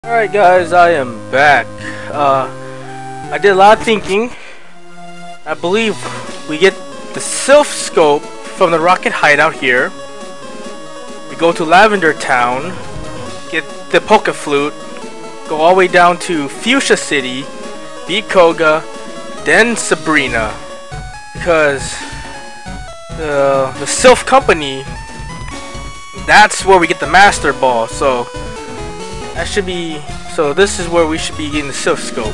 Alright guys, I am back. I did a lot of thinking. I believe we get the Sylph Scope from the rocket hideout here. We go to Lavender Town, get the Poke Flute, go all the way down to Fuchsia City, beat Koga, then Sabrina. Because the Sylph Company, that's where we get the Master Ball, so that should be, so this is where we should be getting the Sylph Scope.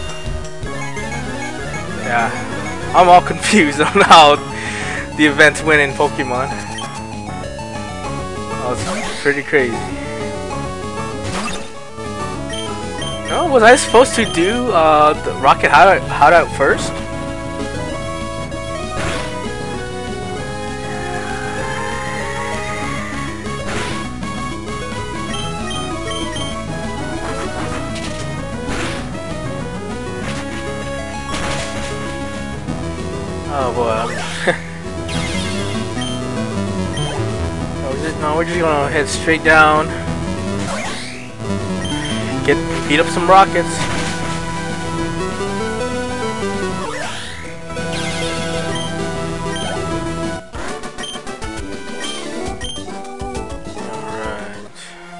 Yeah, I'm all confused on how the events went in Pokemon. That was pretty crazy. No, was I supposed to do the Rocket Hideout first? Oh boy. We're just gonna head straight down. Beat up some rockets. Alright.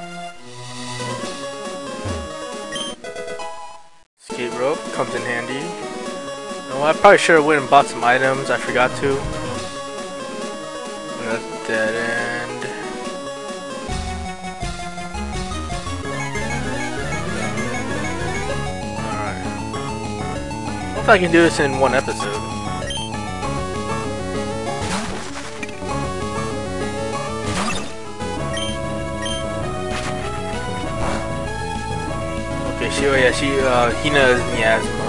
Skate rope comes in handy. No, I probably should have went and bought some items. I forgot to. That's dead end. Alright. Hope I can do this in one episode. Okay, Hina is Miasma.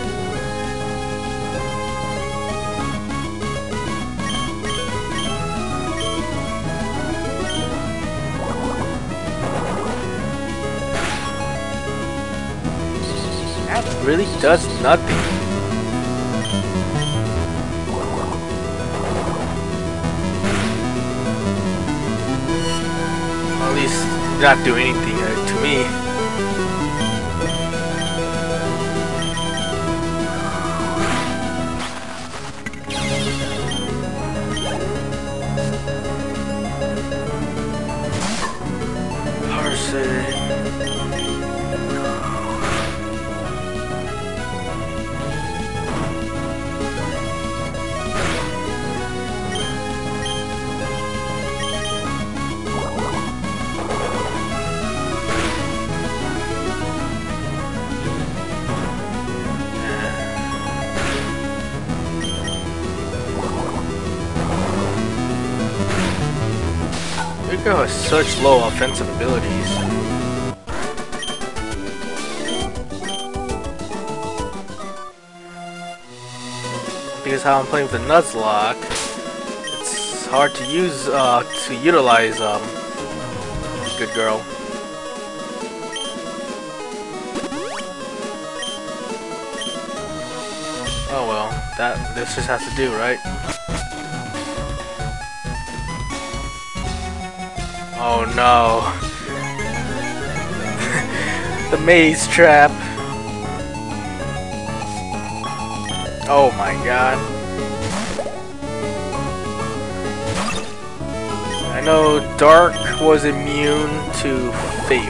Really does nothing. Well, at least not do anything to me. Parse. Rico has such low offensive abilities. Because how I'm playing with the Nuzlocke, it's hard to use to utilize Good Girl. Oh well, this just has to do, right? Oh no. The maze trap. Oh my god. I know Dark was immune to Faith.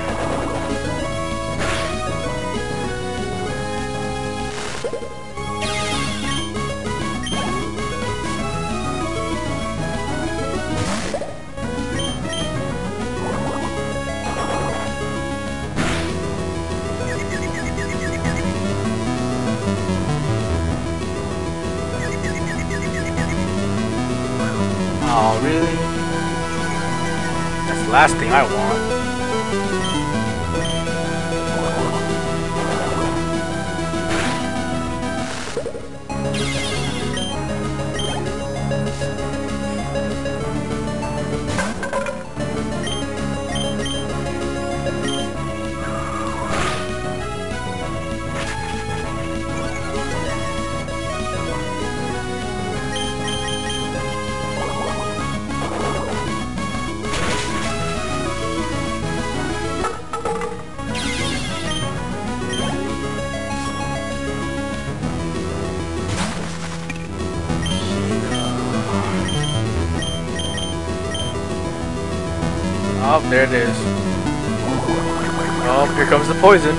Oh, really? That's the last thing I want. Oh, there it is. Oh, here comes the poison.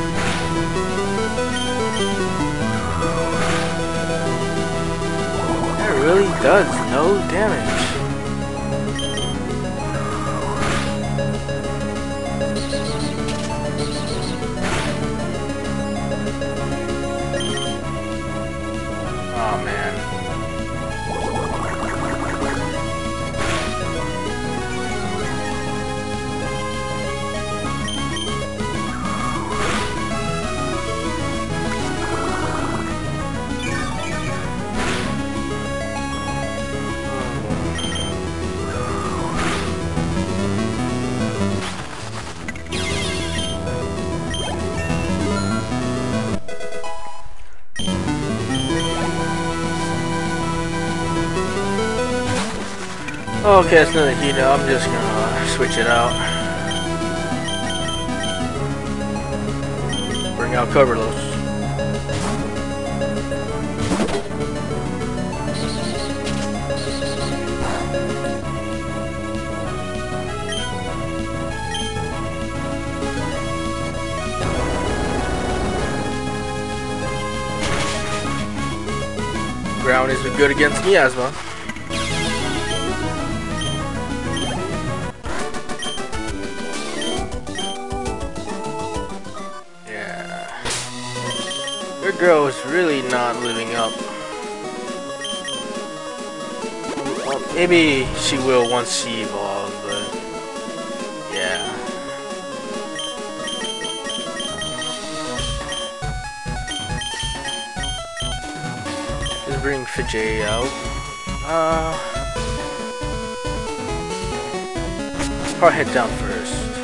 That really does no damage. Oh man. Okay, it's another heat up. I'm just gonna switch it out. Bring out coverless. Ground is good against miasma. Your girl is really not living up. Well, maybe she will once she evolves, but yeah. Let's bring Fijay out. Probably head down first.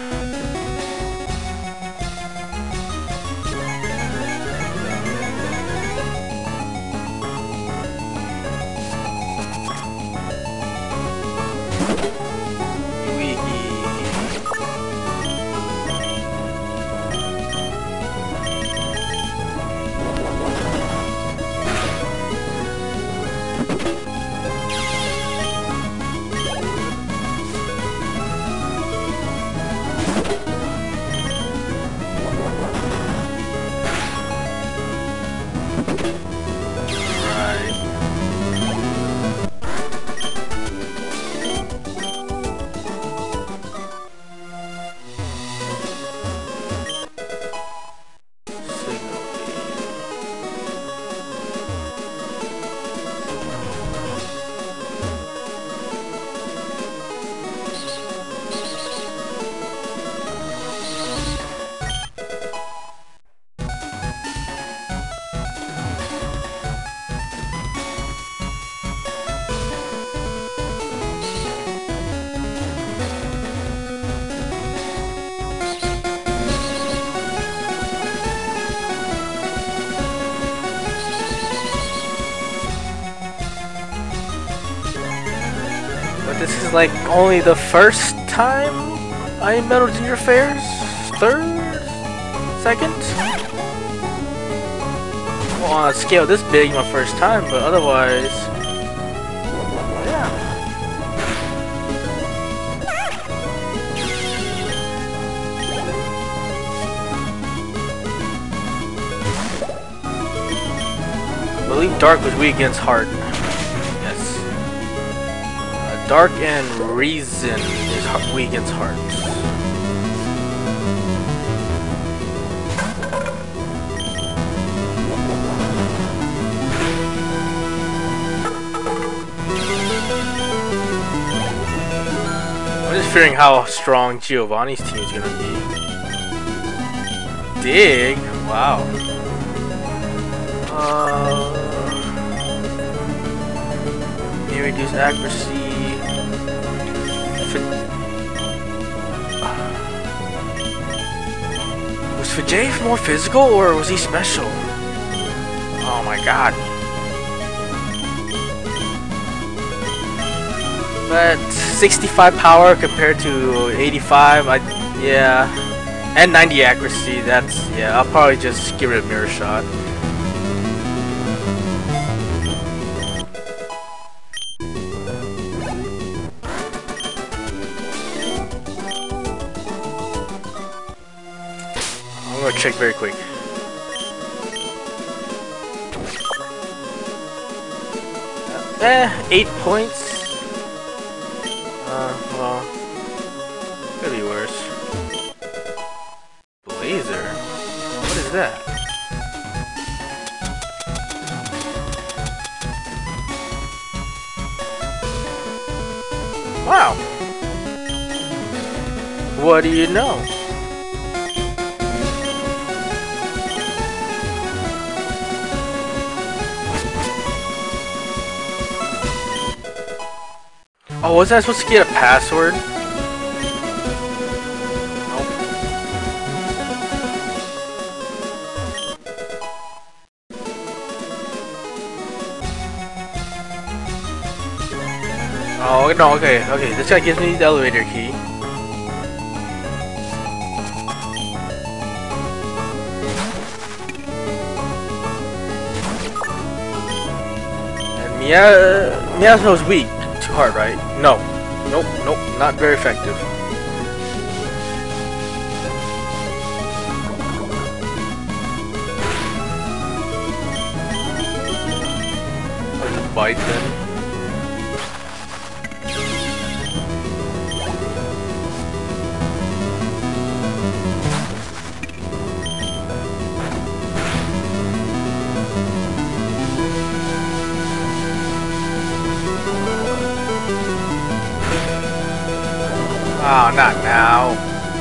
This is like only the first time I medaled in your fairs? Third? Second? Well, on a scale this big, my first time, but otherwise... yeah. I believe Dark was weak against Heart. Dark and Reason is weak against Heart. I'm just fearing how strong Giovanni's team is gonna be. Dig? Wow. May reduce accuracy. Was Fijay more physical or was he special? Oh my god. But 65 power compared to 85, yeah. And 90 accuracy, that's, yeah, I'll probably just give it a mirror shot. Or check very quick. Eh, 8 points. Well, could be worse. Blazer? What is that? Wow! What do you know? Oh, wasn't I supposed to get a password? Nope. Oh, no, okay, okay. This guy gives me the elevator key. And Miyazo's weak. Too hard, right? No. Nope, nope, not very effective. I'll bite then. Oh, not now.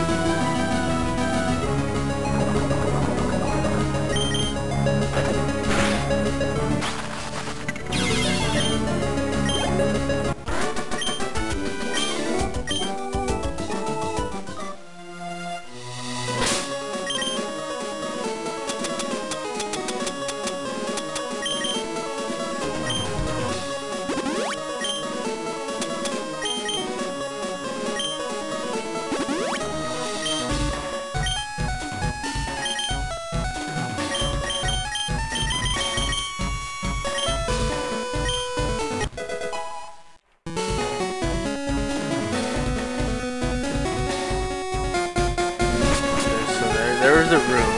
There's the room.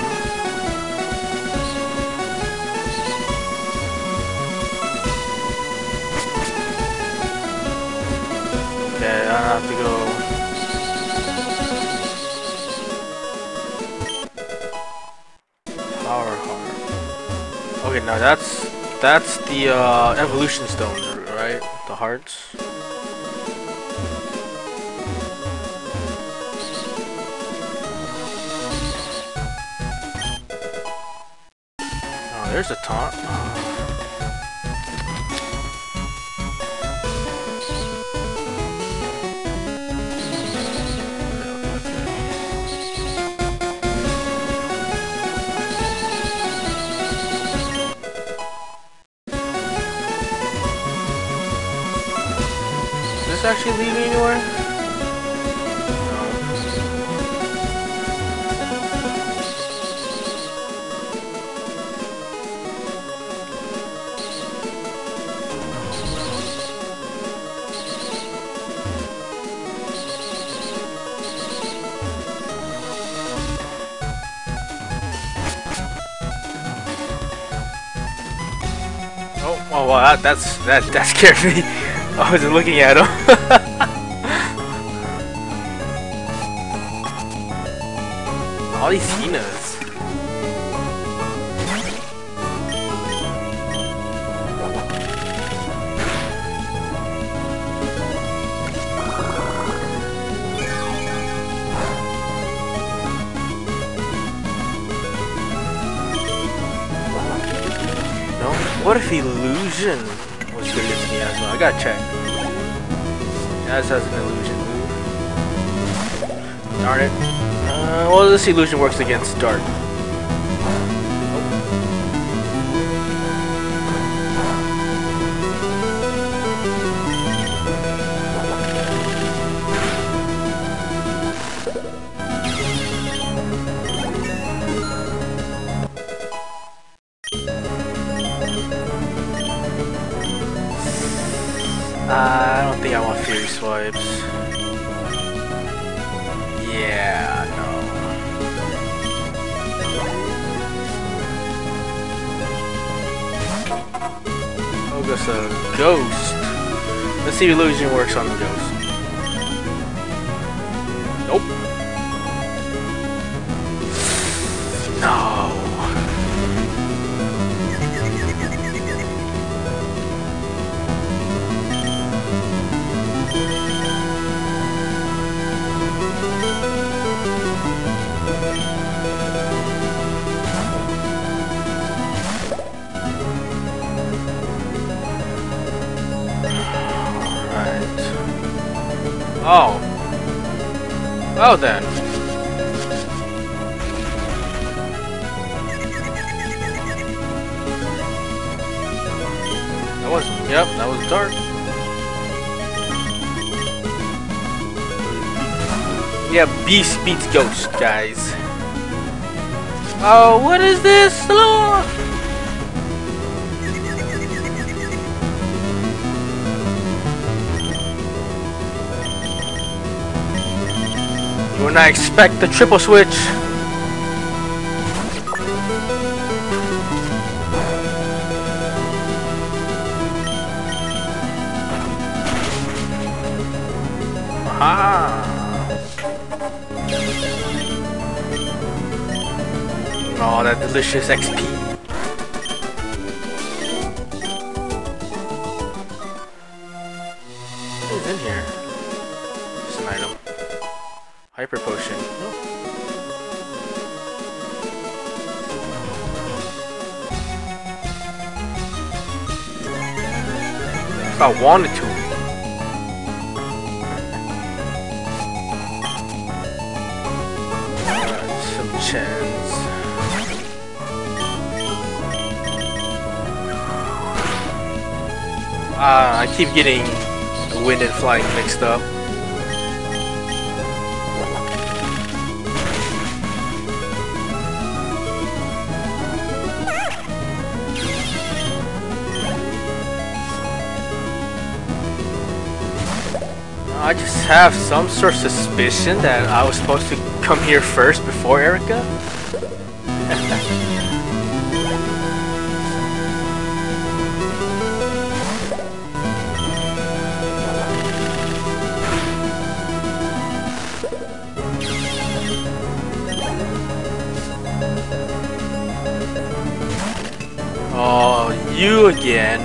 Okay, I have to go. Power heart. Okay, now that's the evolution stone, right? The hearts. There's a taunt. Does this actually lead me anywhere? Oh wow, that scared me. I wasn't looking at him. All these Hinas. What if illusion was good against me as well? I gotta check. Jazz has an illusion move. Darn it. Well, this illusion works against dark. I don't think I want Fury Swipes. Yeah, no. us a ghost. Let's see if illusion works on the ghost. Nope. No. Oh. Oh then. That was, yep, that was dark. Yeah, beast beats ghost, guys. Oh, what is this? Hello? When I expect the triple switch. Aha! Oh, that delicious XP. What is in here? Just an item. Hyper potion. Oh. If I wanted to. Some chance. I keep getting wind and flying mixed up. I just have some sort of suspicion that I was supposed to come here first before Erica. Oh, you again.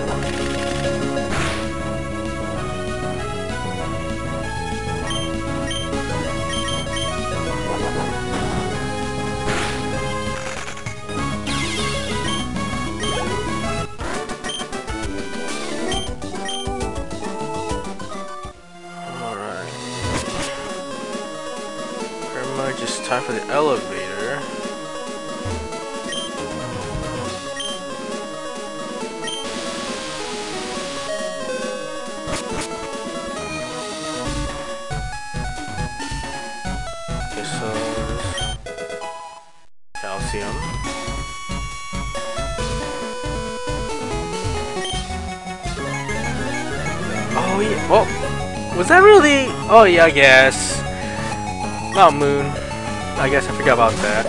Just time for the elevator. Okay, so calcium. Oh yeah. Oh, was that really? Oh yeah, I guess. Mount Moon. I guess I forgot about that.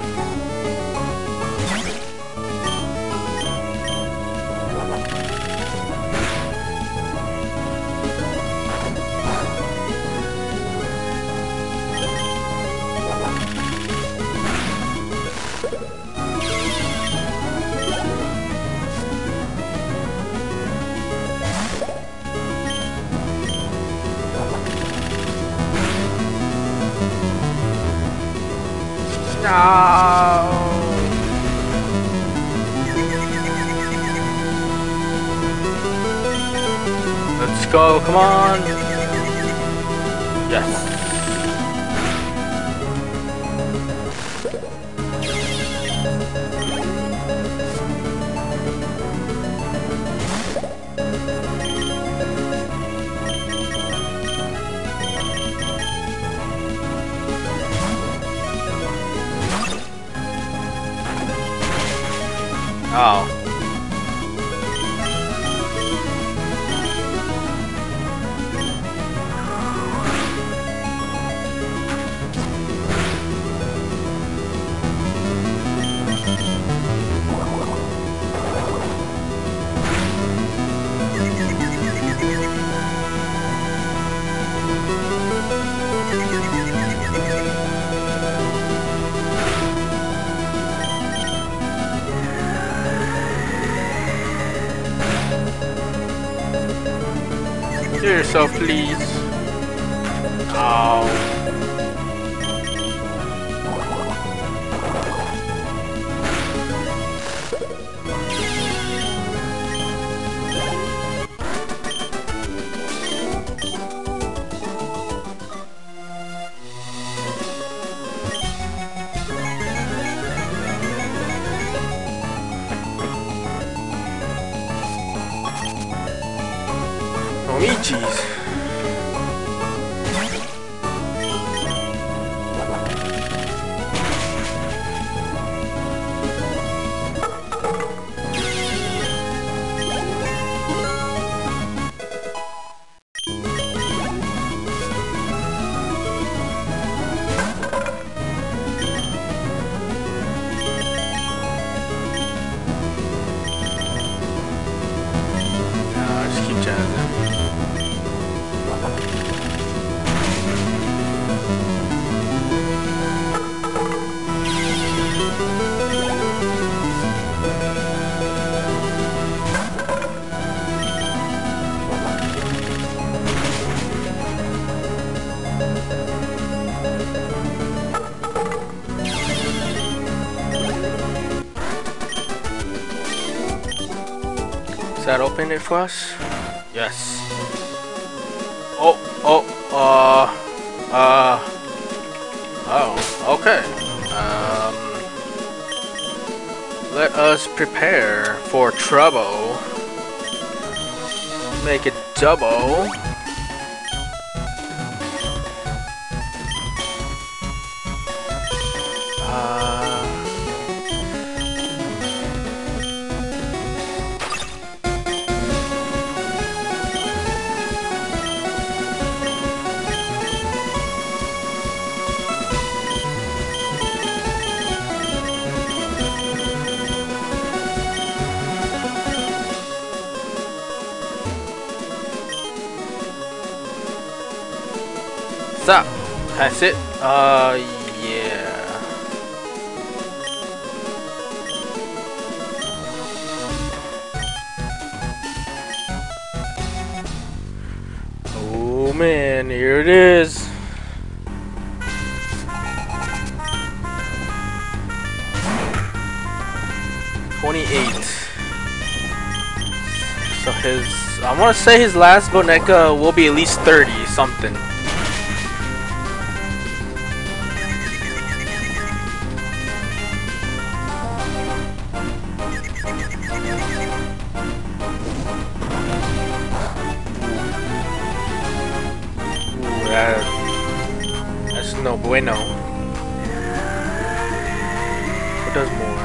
No. Let's go, come on. Yes. Oh. Heal yourself, please. Oh. Cheese. Just keep jazzing. Does that open it for us? Yes. Oh, okay. Let us prepare for trouble. Make it double. Stop. That's it. Yeah. Oh man, here it is. So I want to say his last Boneka will be at least 30 something. That's no bueno. What does more?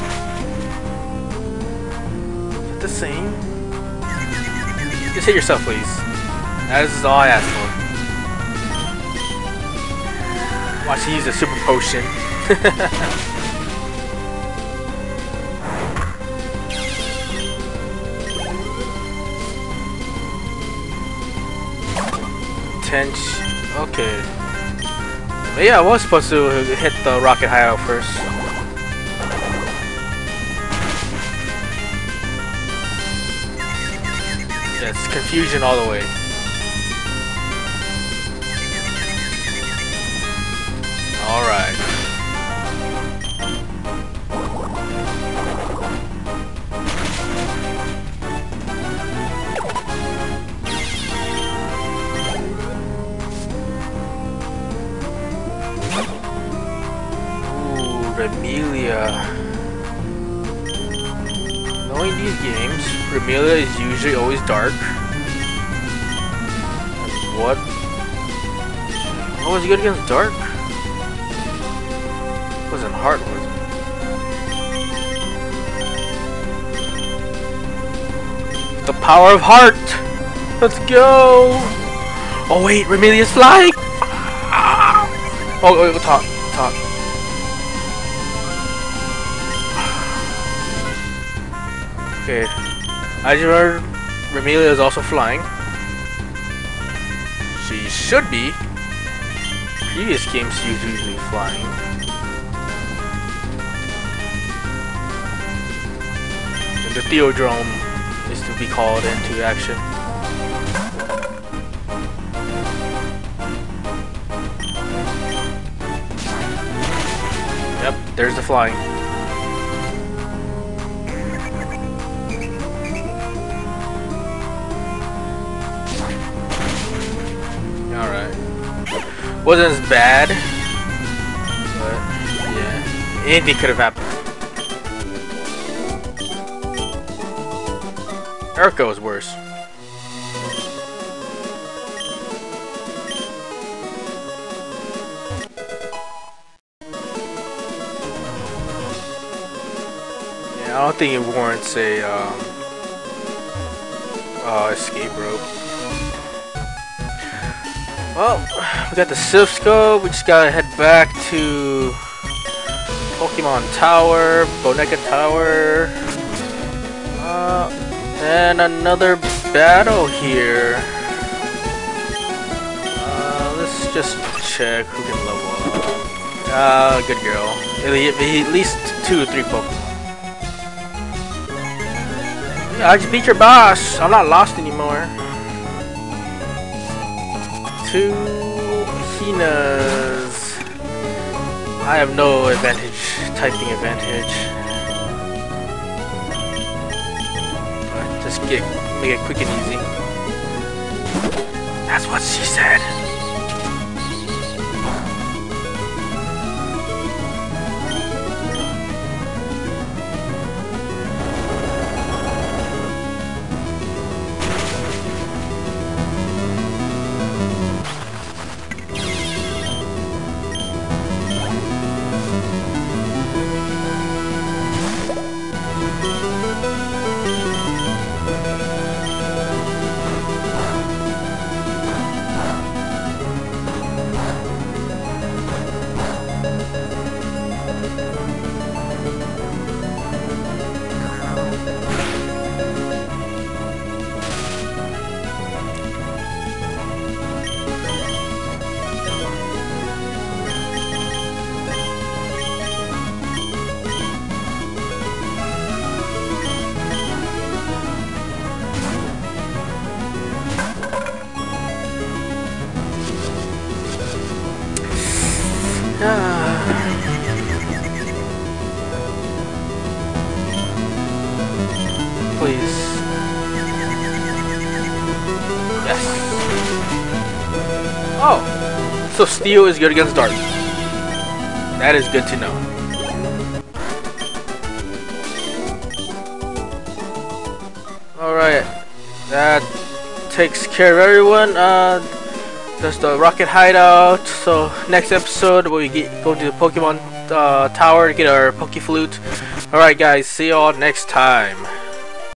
Is it the same? Just hit yourself, please. That is all I asked for. Watch, he use a super potion. Okay. But yeah, I was supposed to hit the rocket hideout first. Yeah, it's confusion all the way. Alright. Remelia. Knowing these games, Remelia is usually always dark. And what? How was he good against dark? It wasn't hard, was it? The power of heart! Let's go! Oh wait, Remelia's flying! Oh, talk. Okay, I just heard Remelia is also flying. She should be. Previous games she was usually flying. And the Theodrome is to be called into action. there's the flying. Alright. Wasn't as bad, but yeah, anything could have happened. Erica was worse. Yeah, I don't think it warrants a escape rope. Well, we got the Silph Scope. We just gotta head back to Pokemon Tower, Boneka Tower, and another battle here. Let's just check who can level up. Good girl. At least 2 or 3 Pokemon. Yeah, I just beat your boss. I'm not lost anymore. 2 Hinas. I have no advantage, typing advantage. Just make it quick and easy. That's what she said. Please. Yes. Oh, so Steel is good against Dark. That is good to know. Alright, that takes care of everyone. That's the Rocket Hideout. So next episode we go to the Pokemon Tower to get our Poke Flute. Alright guys, see y'all next time.